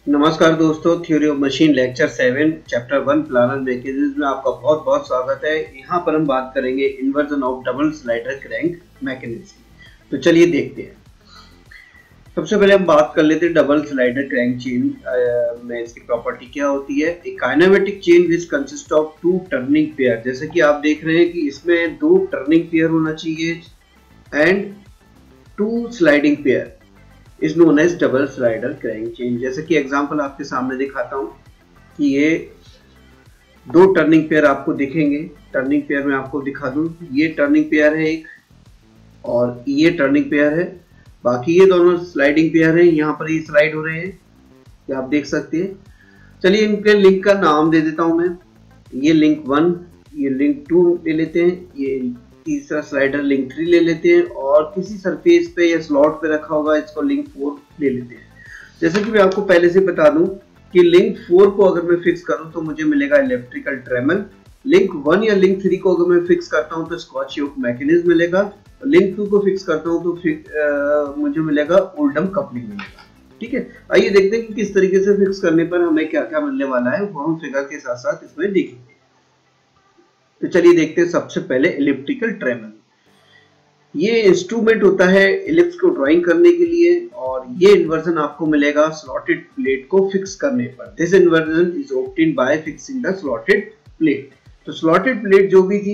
नमस्कार दोस्तों, theory of machine lecture 7 chapter 1 planar mechanism में आपका बहुत बहुत स्वागत है। यहाँ पर हम बात करेंगे inversion of double slider crank mechanism. तो चलिए देखते हैं। सबसे पहले हम बात कर लेते हैं डबल स्लाइडर क्रैंक चेन में इसकी प्रॉपर्टी क्या होती है। एक kinematic chain which consist of two turning pair. जैसे कि आप देख रहे हैं कि इसमें दो टर्निंग पेयर होना चाहिए and two sliding pair is known as double slider crank chain. जैसे कि एग्जांपल आपके सामने दिखाता हूं कि ये दो टर्निंग पेयर आपको दिखेंगे। टर्निंग पेयर में आपको दिखा दूं, ये टर्निंग पेयर है एक और ये टर्निंग पेयर है, बाकी ये दोनों स्लाइडिंग पेयर हैं। यहाँ पर ये स्लाइड हो रहे हैं, ये आप देख सकते हैं। चलिए इनके लिंक का नाम दे देता हूं मैं। ये लिंक 1, ये लिंक 2 ले लेते हैं, ये तीसरा स्लाइडर लिंक 3 ले लेते हैं और किसी सरफेस पे या स्लॉट पे रखा होगा इसको लिंक 4 ले लेते हैं। जैसे कि मैं आपको पहले से बता दूं कि लिंक 4 को अगर मैं फिक्स करूं तो मुझे मिलेगा इलेक्ट्रिकल ट्रेमल। लिंक 1 या लिंक 3 को अगर मैं फिक्स करता हूं तो स्कॉच योक मैकेनिज्म मिलेगा। लिंक 2 को फिक्स करता हूं तो मुझे मिलेगा ओल्डम कपलिंग मिलेगा। ठीक है, आइए देखते हैं कि किस तरीके से फिक्स करने पर हमें क्या क्या मिलने वाला है, वो हम फिगर के साथ साथ इसमें देखेंगे। तो चलिए देखते हैं। सबसे पहले इलिप्टिकल ट्रेमल। ये इंस्ट्रूमेंट होता है इलिप्स को ड्राइंग करने के लिए और ये इन्वर्जन आपको मिलेगा स्लॉटेड प्लेट को फिक्स करने पर। This inversion is obtained by fixing the slotted plate. तो स्लॉटेड प्लेट जो भी थी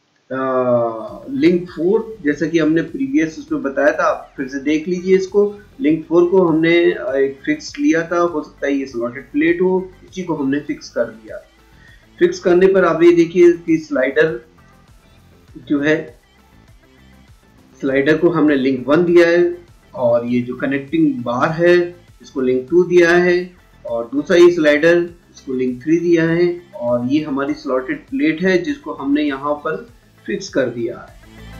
लिंक 4, जैसा कि हमने प्रीवियस उसमें बताया था, आप फिर से देख लीजिए इसको। लिंक 4 को हमने एक फिक्स लिया था, हो सकता है ये स्लॉटेड प्लेट हो, इसी को हमने फिक्स कर दिया। फिक्स करने पर आप ये देखिए कि स्लाइडर जो है, स्लाइडर को हमने लिंक 1 दिया है और ये जो कनेक्टिंग बार है इसको लिंक 2 दिया है और दूसरा ये स्लाइडर इसको लिंक 3 दिया है और ये हमारी स्लॉटेड प्लेट है जिसको हमने यहाँ पर फिक्स कर दिया है।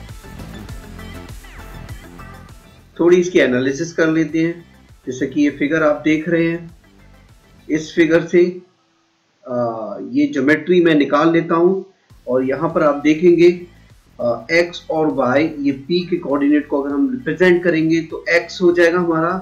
थोड़ी इसकी एनालिसिस कर लेते हैं। जैसे कि ये फिगर आप देख रहे हैं, इस फिगर से ये ज्योमेट्री मैं निकाल लेता हूं और यहाँ पर आप देखेंगे x और y, ये p के कोऑर्डिनेट को अगर हम रिप्रेजेंट करेंगे तो x हो जाएगा हमारा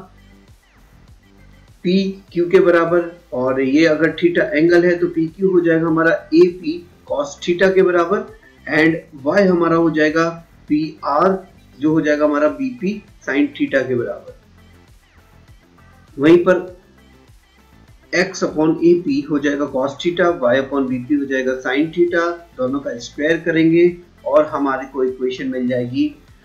p q के बराबर और ये अगर थीटा एंगल है तो p q हो जाएगा हमारा AP cos थीटा के बराबर एंड y हमारा हो जाएगा p r जो हो जाएगा हमारा BP sin थीटा के बराबर। वहीं पर x अपॉन AP हो जाएगा cos थीटा, y अपॉन BP हो जाएगा sin थीटा। दोनों का स्क्वायर करेंगे और हमारे को इक्वेशन मिल जाएगी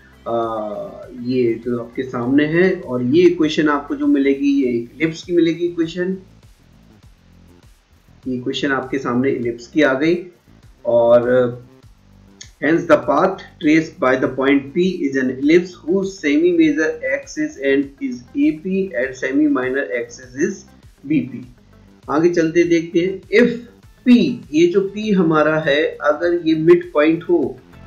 ये जो आपके सामने है। और ये इक्वेशन आपको जो मिलेगी ये इलिप्स की मिलेगी इक्वेशन। ये इक्वेशन आपके सामने इलिप्स की आ गई और hence the path traced by the point P is an ellipse whose semi major axis and is AP and semi minor axis is BP। आगे चलते देखते हैं। If P, ये जो P हमारा है, अगर ये मिड पॉइंट हो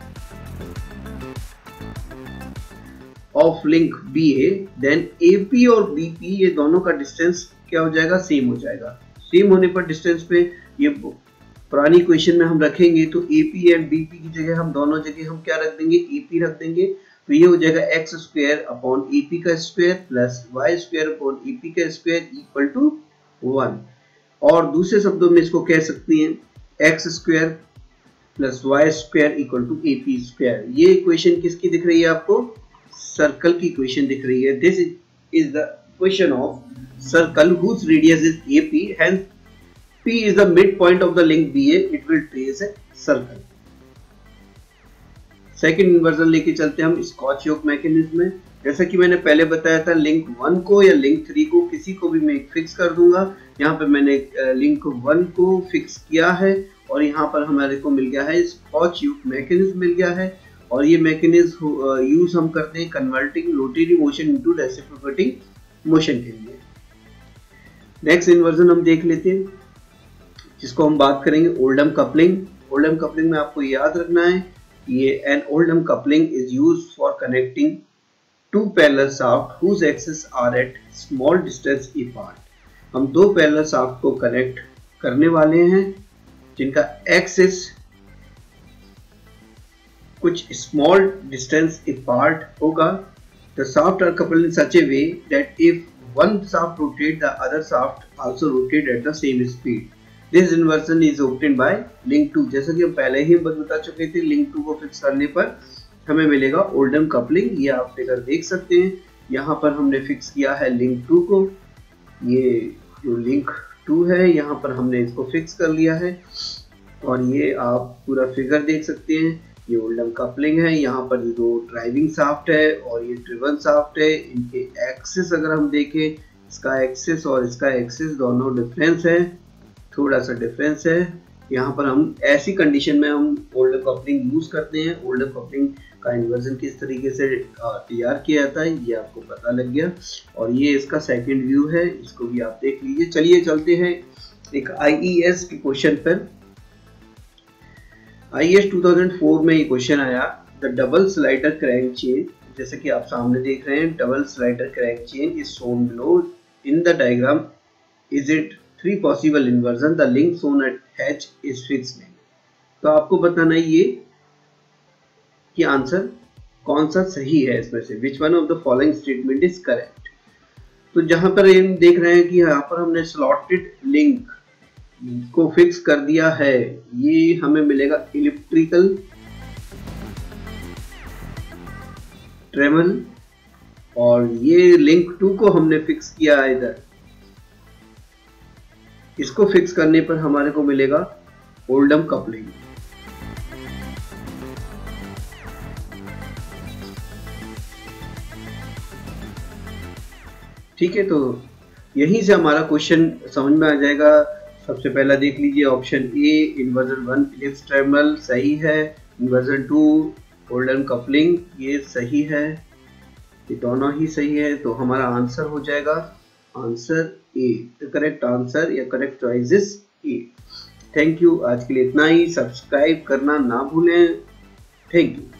of link BA, then AP और BP ये दोनों का डिस्टेंस क्या हो जाएगा, सेम हो जाएगा। सेम होने पर डिस्टेंस पे ये पुरानी इक्वेशन में हम रखेंगे तो AP एंड BP की जगह हम दोनों जगह हम क्या रख देंगे, AP रख देंगे। तो ये हो जाएगा x स्क्वायर अपॉन AP का square plus y square upon AP का स्क्वायर इक्वल टू 1। और दूसरे शब्दों में इसको कह सकते हैं x square plus y square equal to AP square. ये इक्वेशन किसकी दिख रही है आपको, सर्कल की इक्वेशन दिख रही है। This is the equation of circle whose radius is AP, hence P is the midpoint of the link BA, it will trace a circle। Second inversion लेके चलते हैं हम स्कॉच योक मैकेनिज्म में। जैसा कि मैंने पहले बताया था, लिंक 1 को या लिंक 3 को किसी को भी मैं फिक्स कर दूंगा। यहाँ पे मैंने लिंक 1 को फिक्स किया है और यहाँ पर हमारे को मिल गया है स्कॉच योक मैकेनिज्म मिल गया है। और ये मैकेनिज्म यूज हम करते हैं converting rotary motion into reciprocating motion के लिए। नेक्स्ट इन्वर्जन हम देख लेते हैं जिसको हम बात करेंगे ओल्डम कपलिंग। ओल्डम कपलिंग में आपको याद रखना है ये an Oldham coupling is used for connecting two parallel shaft whose axis are at small distance apart. हम दो पैरेलल शाफ्ट को कनेक्ट करने वाले हैं जिनका एक्सिस कुछ स्मॉल डिस्टेंस अपार्ट होगा। The shafts are coupled in such a way that if one shaft rotate, the other shaft also rotate at the same speed. This inversion is obtained by link 2. जैसा कि हम पहले ही बता चुके थे, link 2 को fix करने पर हमें मिलेगा ओल्डम कपलिंग। ये आप फिगर देख सकते हैं, यहाँ पर हमने फिक्स किया है लिंक 2 को। ये जो लिंक 2 है यहाँ पर हमने इसको फिक्स कर लिया है और ये आप पूरा फिगर देख सकते हैं। ये ओल्डम कपलिंग है, यहाँ पर ये दो ड्राइविंग शाफ्ट है और ये ड्रिवन शाफ्ट है। इनके एक्सिस अगर हम देखें, इसका एक्सिस और इसका एक्सिस दोनों डिफरेंस है, थोड़ा सा डिफरेंस है। यहाँ पर हम ऐसी कंडीशन में हम ओल्डम कपलिंग यूज करते हैं। ओल्डम कपलिंग का इन्वर्जन किस तरीके से तैयार किया जाता है ये आपको पता लग गया। और ये इसका सेकंड व्यू है, इसको भी आप देख लीजिए। चलिए चलते हैं एक IES के क्वेश्चन पर। IES 2004 में ये क्वेश्चन आया, the double slider crank chain. जैसे कि आप सामने देख रहे हैं, double slider crank chain is shown below in the diagram, is it 3 possible inversion, the link shown at H is fixed. तो आपको बताना ये कि आंसर कौन सा सही है इसमें से, which one of the following statement is correct. तो जहां पर हम देख रहे हैं कि यहाँ पर हमने स्लॉटेड लिंक को फिक्स कर दिया है, ये हमें मिलेगा इलिप्टिकल ट्रेमल। और ये लिंक 2 को हमने फिक्स किया है इधर, इसको फिक्स करने पर हमारे को मिलेगा ओल्डम कपलिंग। ठीक है, तो यहीं से हमारा क्वेश्चन समझ में आ जाएगा। सबसे पहला देख लीजिए ऑप्शन ए, इन्वर्जन 1 फिलिप्स ट्रेमल सही है। इन्वर्जन 2 ओल्डम कपलिंग ये सही है, ये दोनों ही सही है। तो हमारा आंसर हो जाएगा answer A. The correct answer या correct choice is A. Thank you, आज के लिए इतना ही। सब्सक्राइब करना ना भूलें। Thank you.